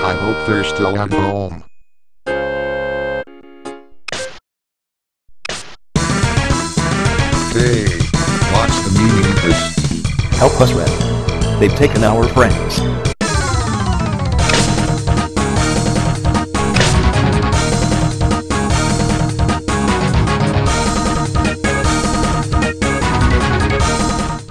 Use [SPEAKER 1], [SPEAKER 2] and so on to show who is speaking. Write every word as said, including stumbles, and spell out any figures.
[SPEAKER 1] I hope they're still at home. Hey, what's the meaning of this?
[SPEAKER 2] Help us, Red. They've taken our friends.